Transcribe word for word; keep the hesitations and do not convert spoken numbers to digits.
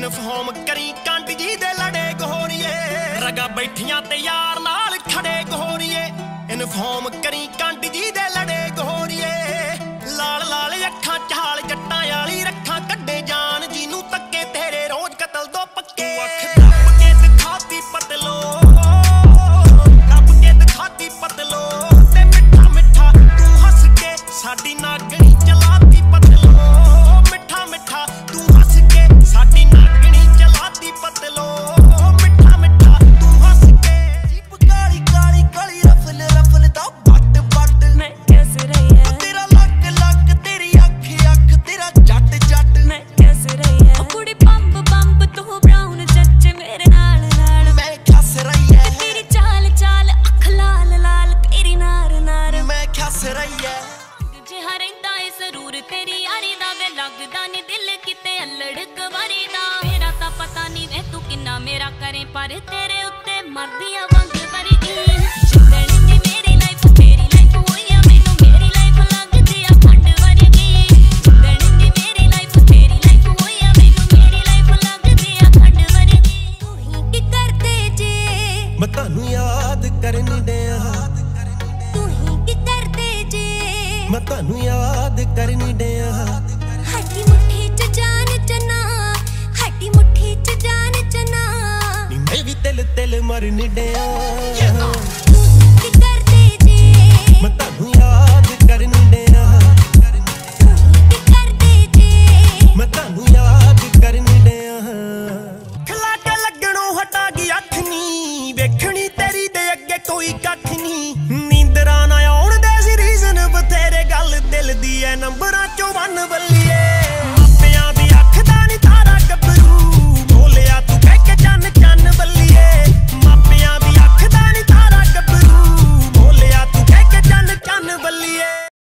inform ਕਰੀ ਕੰਡ ਜੀ ਦੇ ਲੜੇ ਗੋਰੀਏ ਰਗਾ ਬੈਠੀਆਂ ਤੇ ਯਾਰ ਨਾਲ ਖੜੇ ਗੋਰੀਏ ਇਨਫੋਰਮ ਕਰੀ ਕੰਡ ਜੀ ਦੇ ਲੜੇ ਗੋਰੀਏ ਲਾਲ ਲਾਲ ਅੱਖਾਂ ਚਾਲ ਜੱਟਾਂ ਵਾਲੀ ਰੱਖਾਂ ਕੱਢੇ ਜਾਨ ਜਿਹਨੂੰ ਤੱਕੇ ਤੇਰੇ ਰੋਜ਼ ਕਤਲ ਦੋ ਪੱਕੇ ਰੱਬ ਕੇ ਦਿਖਾਤੀ ਪਤਲੋ ਰੱਬ ਕੇ ਦਿਖਾਤੀ ਪਤਲੋ ਤੇ ਮਿੱਠਾ ਮਿੱਠਾ ਤੂੰ ਹੱਸ ਕੇ ਸਾਡੀ ਨਾਗਣੀ ਚਲਾਤੀ ਪਤਲੋ ਮਿੱਠਾ ਮਿੱਠਾ ਤੂੰ ਹੱਸ ਕੇ ਸਾਡੀ ਨਾਗਣੀ ਚਲਾਤੀ ਪਤਲੋ ਮਿੱਠਾ ਮਿੱਠਾ ਤੂੰ ਹੱਸ ਕੇ ਜੀਪ ਕਾਲੀ ਕਾਲੀ ਕਾਲੀ ਰਫਲ ਰਫਲ ਦਾ ਬੱਟ ਬੱਟ ਮੈਂ ਕਿਸ ਰਹੀ ਹੈ ਤੇਰਾ ਲੱਕ ਲੱਕ ਤੇਰੀ ਅੱਖ ਅੱਖ ਤੇਰਾ ਜੱਟ ਜੱਟ ਮੈਂ ਕਿਸ ਰਹੀ ਹੈ ਕੁੜੀ ਪੰਪ ਪੰਪ ਤੂੰ ਬਰਾਊਨ ਜੱਜ ਮੇਰੇ ਨਾਲ ਨਾਲ ਮੈਂ ਖਸ ਰਹੀ ਹੈ ਤੇਰੀ ਚਾਲ ਚਾਲ ਅੱਖ ਲਾਲ ਲਾਲ ਤੇਰੀ ਨਾਰ ਨਾਰ ਮੈਂ ਖਸ ਰਹੀ ਹੈ ਜਿਹਾ ਰਹਿੰਦਾ ਏ ਜ਼ਰੂਰ ਤੇਰੀ ਯਾਰੀ ਦਾ ਵੇ ਲੱਗਦਾ ਨੀ ਦਿਲ ਕਿਤੇ ਅਲੜ ਕਵਾਰੀ ਦਾ ਮੇਰਾ ਤਾਂ ਪਤਾ ਨੀ ਵੇ ਤੂੰ ਕਿੰਨਾ ਮੇਰਾ ਕਰੇ ਪਰ ਤੇਰੇ ਉੱਤੇ ਮਰਦੀਆਂ ਵਾਂਗ ਵਰਗੀ ਜਿੱਦਣ ਦੀ ਮੇਰੀ ਲਾਈਫ ਤੇਰੀ ਲਾਈਫ ਹੋਈ ਆ ਮੈਨੂੰ ਮੇਰੀ ਲਾਈਫ ਲੱਗਦੀ ਆ ਖੰਡ ਵਰਗੀ ਜਿੱਦਣ ਦੀ ਮੇਰੀ ਲਾਈਫ ਤੇਰੀ ਲਾਈਫ ਹੋਈ ਆ ਮੈਨੂੰ ਮੇਰੀ ਲਾਈਫ ਲੱਗਦੀ ਆ ਖੰਡ ਵਰਗੀ ਤੂੰ ਹੀ ਕੀ ਕਰਦੇ ਜੇ ਮੈਂ ਤੁਹਾਨੂੰ ਯਾਦ ਕਰਨ ਡਿਆ ਤੂੰ ਹੀ ਕੀ ਕਰਦੇ ਜੇ ਮੈਂ ਤੁਹਾਨੂੰ ਯਾਦ ਕਰਨ ਡਿਆ ਹੱਡੀ ਮੁੱਠੀ ਚ ਜਾਨ ਚਨਾ ਹੱਡੀ ਮੁੱਠੀ ਚ ਜਾਨ ਚਨਾ ਨੀ ਮੈਂ ਵੀ ਤਿਲ ਤਿਲ ਮਰਨ ਡਿਆ